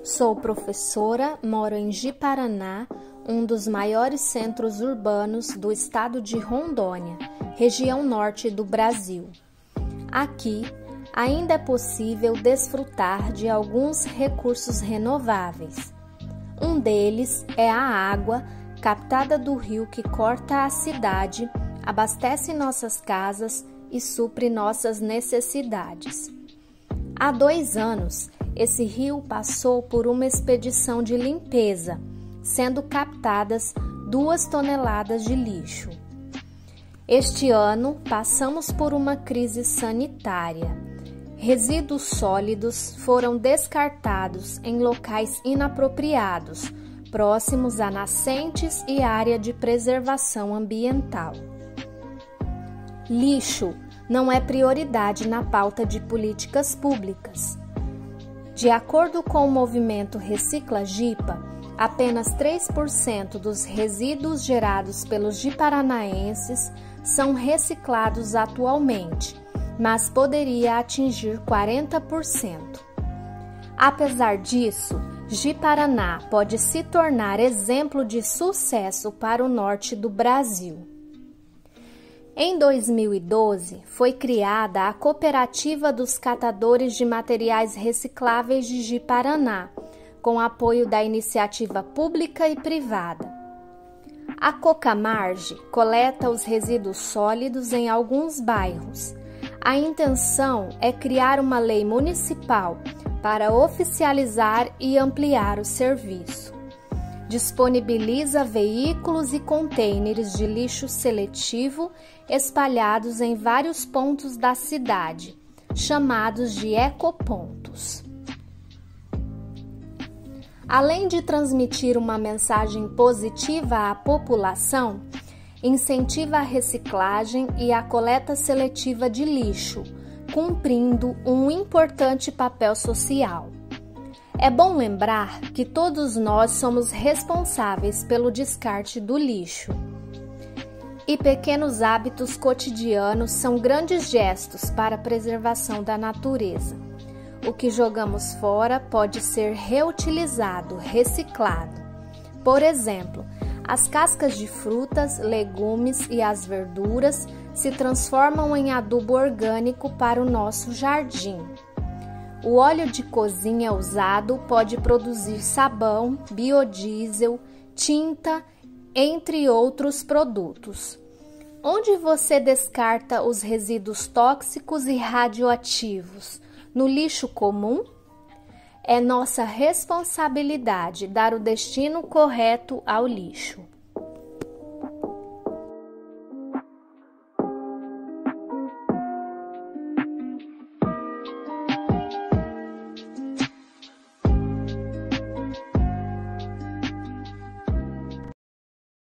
Sou professora, moro em Ji-Paraná, um dos maiores centros urbanos do estado de Rondônia, região norte do Brasil. Aqui, ainda é possível desfrutar de alguns recursos renováveis. Um deles é a água captada do rio que corta a cidade, abastece nossas casas e supre nossas necessidades. Há 2 anos, esse rio passou por uma expedição de limpeza, sendo captadas 2 toneladas de lixo. Este ano, passamos por uma crise sanitária. Resíduos sólidos foram descartados em locais inapropriados, próximos a nascentes e área de preservação ambiental. Lixo não é prioridade na pauta de políticas públicas. De acordo com o movimento Recicla Jipa, apenas 3% dos resíduos gerados pelos ji-paranaenses são reciclados atualmente, mas poderia atingir 40%. Apesar disso, Ji-Paraná pode se tornar exemplo de sucesso para o norte do Brasil. Em 2012, foi criada a Cooperativa dos Catadores de Materiais Recicláveis de Ji-Paraná, com apoio da iniciativa pública e privada. A Cocamarge coleta os resíduos sólidos em alguns bairros. A intenção é criar uma lei municipal para oficializar e ampliar o serviço. Disponibiliza veículos e contêineres de lixo seletivo espalhados em vários pontos da cidade, chamados de ecopontos. Além de transmitir uma mensagem positiva à população, incentiva a reciclagem e a coleta seletiva de lixo, cumprindo um importante papel social. É bom lembrar que todos nós somos responsáveis pelo descarte do lixo. E pequenos hábitos cotidianos são grandes gestos para a preservação da natureza. O que jogamos fora pode ser reutilizado, reciclado. Por exemplo, as cascas de frutas, legumes e as verduras se transformam em adubo orgânico para o nosso jardim. O óleo de cozinha usado pode produzir sabão, biodiesel, tinta, entre outros produtos. Onde você descarta os resíduos tóxicos e radioativos? No lixo comum? É nossa responsabilidade dar o destino correto ao lixo.